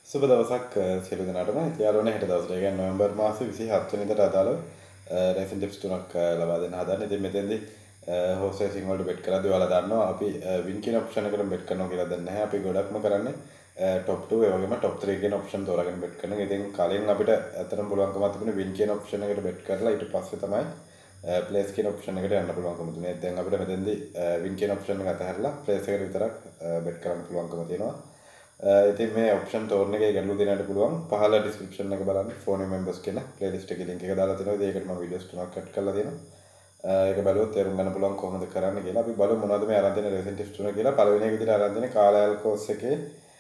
සුබ දවසක් සියලු දෙනාටම. යාළුවනේ හෙට දවසට ඒ කියන්නේ නොවැම්බර් මාසේ 27 වෙනිදාට අදාළව රේසින් ටිප්ස් තුනක් ලබා දෙන්න හදන්නේ. ඉතින් මෙතෙන්දී හෝස් රේසින් වලට බෙට් කරද්දී ඔයාලා දන්නවා අපි වින් කියන ඔප්ෂන් එකට බෙට් කරනවා කියලා දැන් නැහැ. අපි ගොඩක්ම කරන්නේ টොප් 2 ඒ වගේම টොප් 3 කියන ඔප්ෂන් තෝරාගෙන බෙට් කරනවා. ඉතින් කලින් අපිට අතරම පුළුවන්කමක් තිබුණේ වින් කියන ඔප්ෂන් එකට බෙට් කරලා ඊට පස්සේ තමයි ප්ලේස් කියන ඔප්ෂන් එකට යන්න පුළුවන්කම තිබුණේ. දැන් අපිට මෙතෙන්දී වින් කියන ඔප්ෂන් එක අතහැරලා ප්ලේස් එකට විතරක් බෙට් කරන්න පුළුවන්කම තියෙනවා. ඉතින් මේ ඔප්ෂන් තෝරන එකේ ගැටලු දෙන්නට පුළුවන්. පහළ ඩිස්ක්‍රිප්ෂන් එක බලන්න ෆෝන් මෙම්බර්ස් කියන ප්ලේලිස්ට් එකේ ලින්ක් එක දාලා තියෙනවා. ඒකට මම වීඩියෝස් තුනක් කට් කරලා තියෙනවා. ඒක බලුවොත් තේරුම් ගන්න පුළුවන් කොහොමද කරන්න කියලා. අපි බලමු මොනවද මේ අරන් තියෙන රේසින් ටිප්ස් තුන කියලා. පළවෙනි එක විදිහට අරන් තියෙන කාලයල් කෝස් එකේ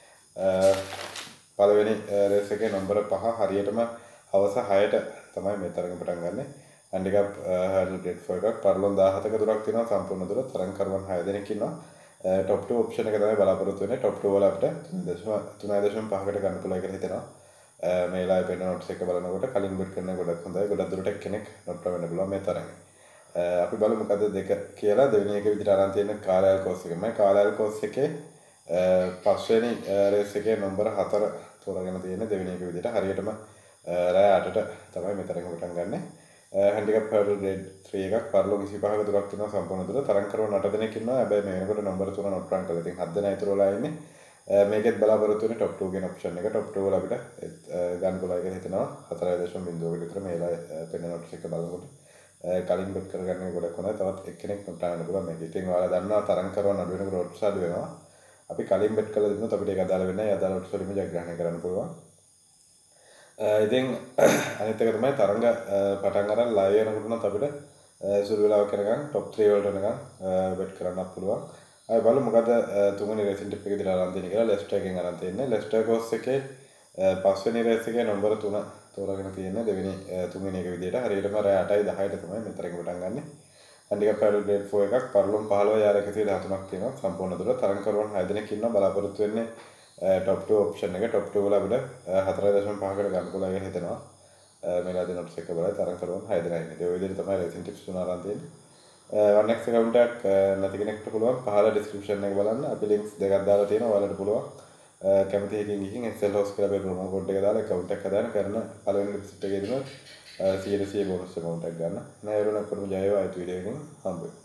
පළවෙනි රේස් එකේ නම්බර 5 හරියටම හවස 6ට තමයි මේ තරඟ පටන් ගන්නෙ. හැන්ඩිකැප් හර්ඩල් ග්‍රේඩ් 4 එකක් පරලොන් 17ක දුරක් තියෙනවා. සම්පූර්ණ දුර තරඟකරුවන් 6 දෙනෙක් ඉන්නවා. टॉप 2 ऑप्शन එක තමයි බලාපොරොත්තු වෙන්නේ. टॉप 2 වල අපිට 3.5කට ගන්න පුළුවන් කියලා හිතෙනවා. මේ ලයිව් වෙන notes එක බලනකොට කලින් බෙට් කරන ගොඩක් හොඳයි. ගොඩක් දුරට කෙනෙක් නොට් වෙන්න පුළුවන් මේ තරඟේ. අපි බලමු මොකද දෙක කියලා. දෙවෙනි එක විදිහට අරන් තියෙන කාලයල් කෝස් එක. මම කාලයල් කෝස් එකේ පස්වෙනි රේස් එකේ නම්බර 4 තෝරාගෙන තියෙන දෙවෙනි එක විදිහට හරියටම රෑ 8ට තමයි මේ තරඟ පටන් ගන්නෙ. හැන්ඩිකැප් හර්ඩල් ග්‍රේඩ් 3 එකක් පරලොන් 25ක දුරක් තියෙනවා සම්පූර්ණ දුර. තරඟකරුවන් 8 දෙනෙක් ඉන්නවා. හැබැයි මේ වෙනකොට නම්බර 3 නොට් රන් කරලා. ඉතින් 7 දෙනා ඉතුරු වෙලා ඉන්නේ. මේකෙත් බලාපොරොත්තු වෙන්නේ টොප් 2 කියන ඔප්ෂන් එක. টොප් 2 වල අපිට ගන්න පුළුවන් කියලා හිතනවා. 4.0 විතර මේලා පෙන්න නොට්ස් එක බලනකොට කලින් බෙට් කරගන්න ගොඩක් හොඳයි. තවත් එක්කෙනෙක් නොට් ගන්න පුළුවන් මේක. ඉතින් ඔයාලා දන්නවා තරඟකරුවන් අඩු වෙනකොට ඔඩ්ස් අඩු වෙනවා. අපි කලින් බෙට් කරලා දුන්නොත් අපිට ඒක අදාළ වෙන්නේ නැහැ. අදාළ ඔඩ්ස් වලින්ම ජයග්‍රහණය කරන්න පුළුවන්. ඉතින් අනිත් එක තමයි තරඟ පටන් ගන්න ලයිව් වෙනකොට අපිට සුළු වෙලාවක් කරගන්න টොප් 3 වලට වෙනකන් බෙට් කරන්නත් පුළුවන්. අපි බලමු මොකද තුන්වෙනි රේසින් ටිප් එක විදිහට අරන් තියෙන්නේ කියලා. ලෙස්ටර් එකෙන් අරන් තියෙන්නේ. ලෙස්ටර් කෝස් එකේ පස්වෙනි රේස් එකේ නම්බර 3 තෝරාගෙන තියෙන්නේ. තුන්වෙනි එක විදිහට හරියටම රෑ 8යි 10ට තමයි මෙතන පටන් ගන්නෙ. හැන්ඩිකැප් හර්ඩල් ග්‍රේඩ් 4 එකක් පරලොන් 15 යාර 113ක් තියෙනවා සම්පූර්ණ දුර. තරඟකරුවන් 6 දෙනෙක් ඉන්නවා. බලාපොරොත්තු වෙන්නේ टॉप 2 ऑप्शन එක. टॉप 2 වල අපිට 4.5කට ගන්න පුළුවන් කියලා හිතනවා. මේලා දෙන ඔට්ස් එක බලලා තරඟ කරුවන් 6 දෙනා ඉන්නේ. ඒ විදිහට තමයි රේසින් ටිප්ස් තුන අරන් තියෙන්නේ. 1x account එකක් නැති කෙනෙක්ට පුළුවන් පහළ description එක බලන්න. අපි links දෙකක් දාලා තියෙනවා. ඔයාලට පුළුවන් කැමති එකකින් ගිහින් Excel host කියලා අපේ promo code එක දාලා account එක හදාගෙන කරන පළවෙනි visit එකේදීම 100% bonus account එකක් ගන්න. නෑ ඒවලුණක් කරමු ජය වේවා. ඒ වීඩියෝ එකකින් හම්බ වෙමු.